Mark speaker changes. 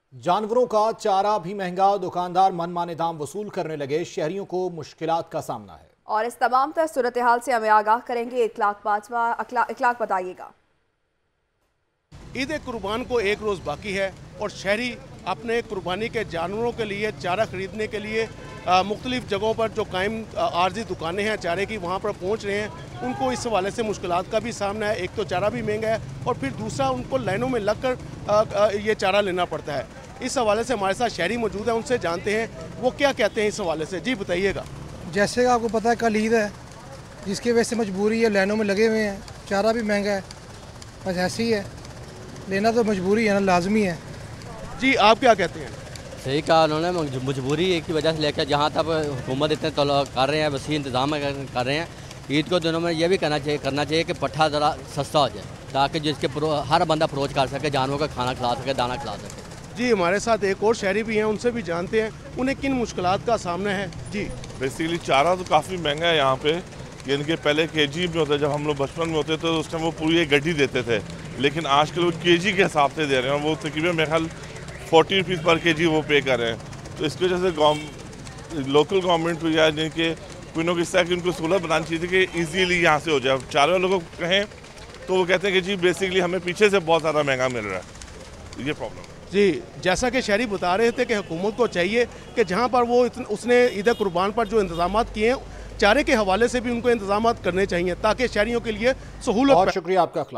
Speaker 1: जानवरों का चारा भी महंगा, दुकानदार मनमाने दाम वसूल करने लगे, शहरियों को मुश्किलात का सामना है।
Speaker 2: और इस तमाम तर सूरत हाल से हमें आगाह करेंगे इखलाक बताइएगा।
Speaker 3: ईद कुर्बान को एक रोज़ बाकी है और शहरी अपने कुर्बानी के जानवरों के लिए चारा खरीदने के लिए मुख्तलिफ जगहों पर जो कायम आर्जी दुकानें हैं चारे की, वहाँ पर पहुँच रहे हैं। उनको इस हवाले से मुश्किलात का भी सामना है। एक तो चारा भी महंगा है और फिर दूसरा उनको लाइनों में लग कर ये चारा लेना पड़ता है। इस हवाले से हमारे साथ शहरी मौजूद हैं, उनसे जानते हैं वो क्या कहते हैं इस हवाले से। जी बताइएगा।
Speaker 4: जैसे आपको पता है कल ईद है, जिसकी वजह से मजबूरी है, लाइनों में लगे हुए हैं, चारा भी महंगा है, बस ऐसे ही है, लेना तो मजबूरी है ना, लाजमी है।
Speaker 3: जी आप क्या कहते हैं?
Speaker 5: सही कहा उन्होंने, मजबूरी की वजह से लेकर जहाँ तक हुकूमत इतने कर रहे हैं, वसी इंतजाम कर रहे हैं। ईद को दिनों में ये भी करना चाहिए कि पट्ठा ज़रा सस्ता हो जाए, ताकि जिसके हर बंदा फरोज कर सके, जानवरों का खाना खिला सके, दाना खिला सके।
Speaker 3: जी हमारे साथ एक और शहरी भी हैं, उनसे भी जानते हैं उन्हें किन मुश्किलात का सामना है। जी
Speaker 6: बेसिकली चारा तो काफ़ी महंगा है यहाँ पे। यानी कि पहले केजी में होता है, जब हम लोग बचपन में होते थे तो उस टाइम वो पूरी एक गड्डी देते थे, लेकिन आजकल वो केजी के हिसाब से दे रहे हैं। वो तकरीबन मेरे ख्याल 40 रुपीज़ पर केजी वो पे कर रहे हैं। तो इसकी वजह से लोकल गवर्नमेंट को या जिनके कोई ना किस तरह की उनको सहूलत बनानी चाहिए कि ईजीली यहाँ से हो जाए। चारे वालों को कहें तो वो कहते हैं कि जी बेसिकली हमें पीछे से बहुत ज़्यादा महंगा मिल रहा है, ये प्रॉब्लम है।
Speaker 3: जी जैसा कि शहरी बता रहे थे कि हुकूमत को चाहिए कि जहाँ पर वो उसने ईद कुर्बान पर जो इंतजाम किए हैं, चारे के हवाले से भी उनको इंतजाम करने चाहिए ताकि शहरियों के लिए सहूलत।
Speaker 1: बहुत शुक्रिया आपका।